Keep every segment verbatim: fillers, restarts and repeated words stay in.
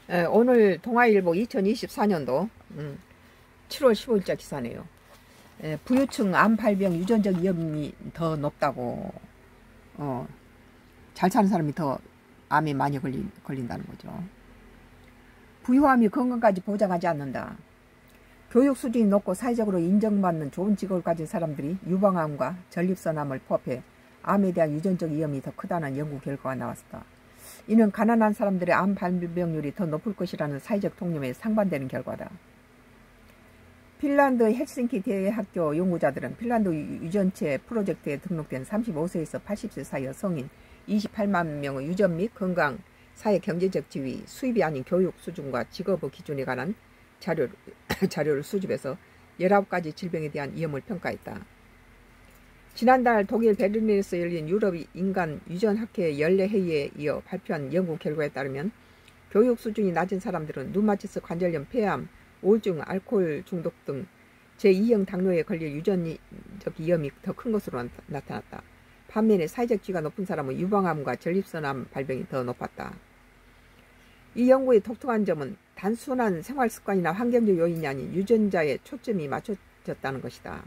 에, 오늘 동아일보 이천이십사 년도 음, 칠월 십오일자 기사네요. 에, 부유층 암 발병 유전적 위험이 더 높다고. 어, 잘 사는 사람이 더 암에 많이 걸린, 걸린다는 거죠. 부유함이 건강까지 보장하지 않는다. 교육 수준이 높고 사회적으로 인정받는 좋은 직업을 가진 사람들이 유방암과 전립선암을 포함해 암에 대한 유전적 위험이 더 크다는 연구 결과가 나왔다. 이는 가난한 사람들의 암 발병률이 더 높을 것이라는 사회적 통념에 상반되는 결과다. 핀란드 헬싱키 대학교 연구자들은 핀란드 유전체 프로젝트에 등록된 삼십오 세에서 팔십 세 사이의 성인 이십팔만 명의 유전 및 건강, 사회 경제적 지위, 수입이 아닌 교육 수준과 직업의 기준에 관한 자료를, 자료를 수집해서 열아홉 가지 질병에 대한 위험을 평가했다. 지난달 독일 베를린에서 열린 유럽 인간 유전학회 연례 회의에 이어 발표한 연구 결과에 따르면 교육 수준이 낮은 사람들은 류마티스 관절염, 폐암, 우울증, 알코올 중독 등 제이형 당뇨에 걸릴 유전적 위험이 더 큰 것으로 나타났다. 반면에 사회적 지위가 높은 사람은 유방암과 전립선암 발병이 더 높았다. 이 연구의 독특한 점은 단순한 생활습관이나 환경적 요인이 아닌 유전자에 초점이 맞춰졌다는 것이다.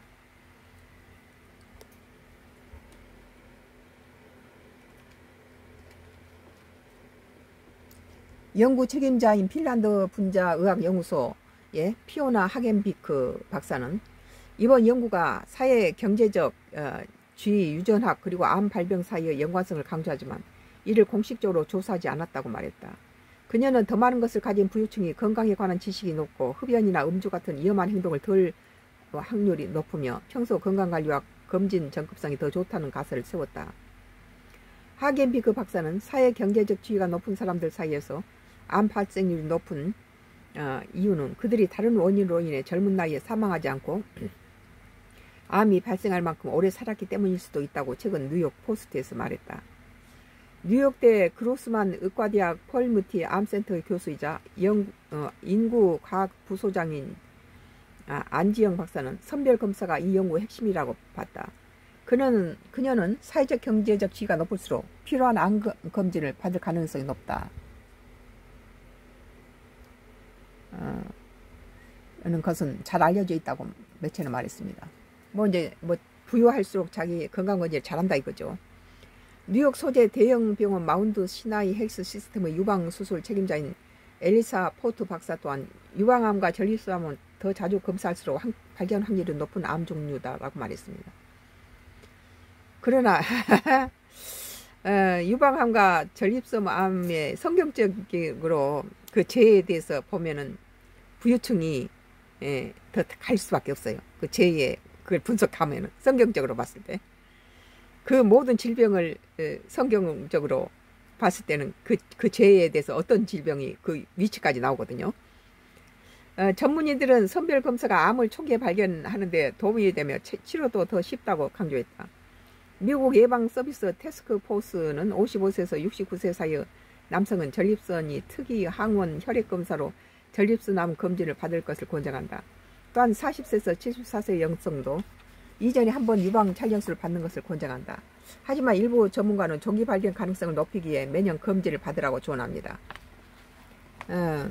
연구 책임자인 핀란드 분자의학연구소의 피오나 하겐비크 박사는 이번 연구가 사회 경제적 어, 지위, 유전학 그리고 암 발병 사이의 연관성을 강조하지만 이를 공식적으로 조사하지 않았다고 말했다. 그녀는 더 많은 것을 가진 부유층이 건강에 관한 지식이 높고 흡연이나 음주 같은 위험한 행동을 덜 확률이 높으며 평소 건강관리와 검진 적극성이 더 좋다는 가설을 세웠다. 하겐비크 박사는 사회 경제적 지위가 높은 사람들 사이에서 암 발생률이 높은 어, 이유는 그들이 다른 원인으로 인해 젊은 나이에 사망하지 않고 암이 발생할 만큼 오래 살았기 때문일 수도 있다고 최근 뉴욕 포스트에서 말했다. 뉴욕대 그로스만 의과대학 펄무티 암센터의 교수이자 영, 어, 인구과학 부소장인 아, 안지영 박사는 선별검사가 이 연구의 핵심이라고 봤다. 그녀는, 그녀는 사회적 경제적 지위가 높을수록 필요한 암 검진을 받을 가능성이 높다. 어, 는 것은 잘 알려져 있다고 매체는 말했습니다. 뭐 이제 뭐 부유할수록 자기 건강검진을 잘한다 이거죠. 뉴욕 소재 대형 병원 마운드 시나이 헬스 시스템의 유방 수술 책임자인 엘리사 포트 박사 또한 유방암과 전립선암은 더 자주 검사할수록 확, 발견 확률이 높은 암 종류다라고 말했습니다. 그러나 어, 유방암과 전립선암의 성경적으로 그 재해에 대해서 보면은 부유층이 예, 더 갈 수밖에 없어요. 그 재해에 그걸 분석하면은 성경적으로 봤을 때 그 모든 질병을 에, 성경적으로 봤을 때는 그, 그 재해에 대해서 어떤 질병이 그 위치까지 나오거든요. 어, 전문의들은 선별검사가 암을 초기에 발견하는데 도움이 되며 치료도 더 쉽다고 강조했다. 미국 예방서비스 태스크포스는 오십오 세에서 육십구 세 사이의 남성은 전립선이 특이 항원 혈액검사로 전립선암 검진을 받을 것을 권장한다. 또한 사십 세에서 칠십사 세 여성도 이전에 한번 유방 촬영술을 받는 것을 권장한다. 하지만 일부 전문가는 조기 발견 가능성을 높이기 위해 매년 검진을 받으라고 조언합니다. 어,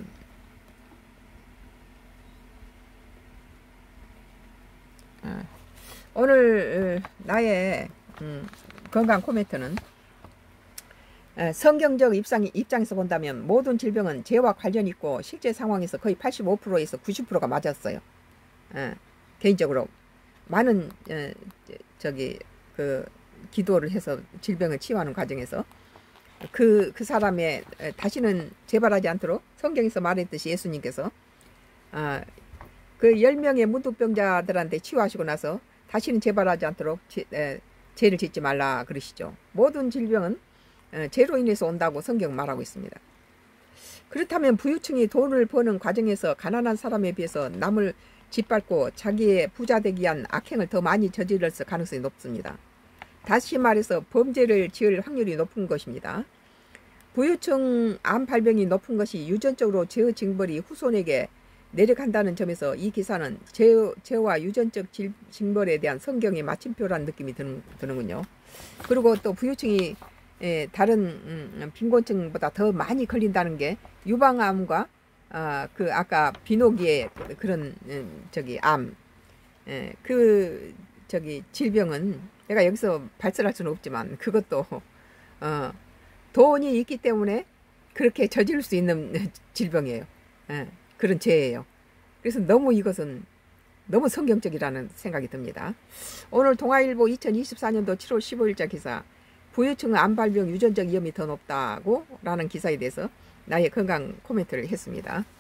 어, 오늘 어, 나의 음, 건강 코멘트는 어, 성경적 입장, 입장에서 본다면 모든 질병은 죄와 관련이 있고 실제 상황에서 거의 팔십오 퍼센트에서 구십 퍼센트가 맞았어요. 어, 개인적으로 많은 어, 저기 그 기도를 해서 질병을 치유하는 과정에서 그, 그 사람의 어, 다시는 재발하지 않도록 성경에서 말했듯이 예수님께서 어, 그 열 명의 문둥병자들한테 치유하시고 나서 다시는 재발하지 않도록 제, 에, 죄를 짓지 말라 그러시죠. 모든 질병은 어, 죄로 인해서 온다고 성경 말하고 있습니다. 그렇다면 부유층이 돈을 버는 과정에서 가난한 사람에 비해서 남을 짓밟고 자기의 부자 되기 위한 악행을 더 많이 저질렀을 가능성이 높습니다. 다시 말해서 범죄를 지을 확률이 높은 것입니다. 부유층 암 발병이 높은 것이 유전적으로 죄의 징벌이 후손에게 내려간다는 점에서 이 기사는 죄, 죄와 유전적 징벌에 대한 성경의 마침표라는 느낌이 드는, 드는군요. 그리고 또 부유층이 예, 다른 음, 빈곤층보다 더 많이 걸린다는 게 유방암과 아, 그 아까 비노기의 그런 음, 저기 암, 예, 그 저기 질병은 내가 여기서 발설할 수는 없지만 그것도 어, 돈이 있기 때문에 그렇게 저지를 수 있는 질병이에요. 예, 그런 죄예요. 그래서 너무 이것은 너무 성경적이라는 생각이 듭니다. 오늘 동아일보 이천이십사 년도 칠월 십오일자 기사, 부유층은 암발병 유전적 위험이 더 높다고 라는 기사에 대해서 나의 건강 코멘트를 했습니다.